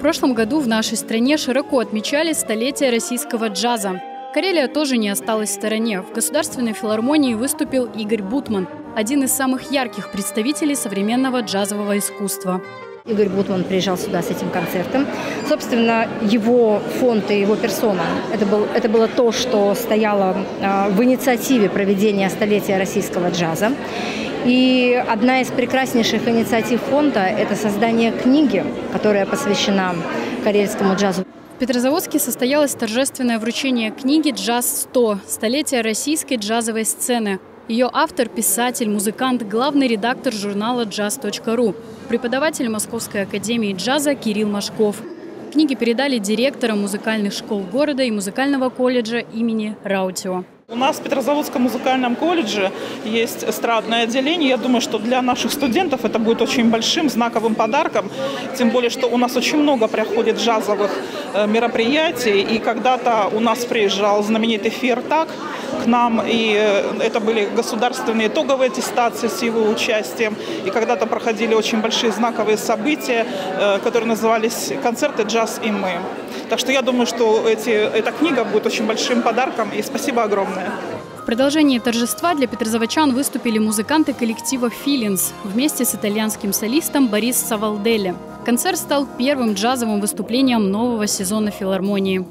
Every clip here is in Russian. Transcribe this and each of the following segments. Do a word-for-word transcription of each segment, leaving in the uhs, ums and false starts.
прошлом году в нашей стране широко отмечали столетие российского джаза. Карелия тоже не осталась в стороне. В Государственной филармонии выступил Игорь Бутман, один из самых ярких представителей современного джазового искусства. Игорь Бутман приезжал сюда с этим концертом. Собственно, его фонд и его персона – это, был, это было то, что стояло э, в инициативе проведения столетия российского джаза. И одна из прекраснейших инициатив фонда – это создание книги, которая посвящена карельскому джазу. В Петрозаводске состоялось торжественное вручение книги «Джаз сто. Столетие российской джазовой сцены». Ее автор – писатель, музыкант, главный редактор журнала джаз точка ру, преподаватель Московской академии джаза Кирилл Машков. Книги передали директорам музыкальных школ города и музыкального колледжа имени Раутио. У нас в Петрозаводском музыкальном колледже есть эстрадное отделение. Я думаю, что для наших студентов это будет очень большим знаковым подарком. Тем более, что у нас очень много проходит джазовых мероприятий. И когда-то у нас приезжал знаменитый Фертак к нам. И это были государственные итоговые аттестации с его участием. И когда-то проходили очень большие знаковые события, которые назывались «Концерты «Джаз и мы». Так что я думаю, что эти, эта книга будет очень большим подарком. И спасибо огромное. В продолжении торжества для петрозаводчан выступили музыканты коллектива «Филинс» вместе с итальянским солистом Борис Савалделли. Концерт стал первым джазовым выступлением нового сезона филармонии.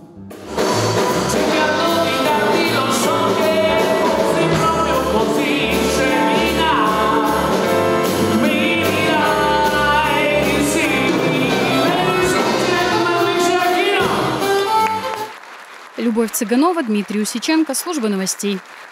Любовь Цыганова, Дмитрий Усиченко, служба новостей.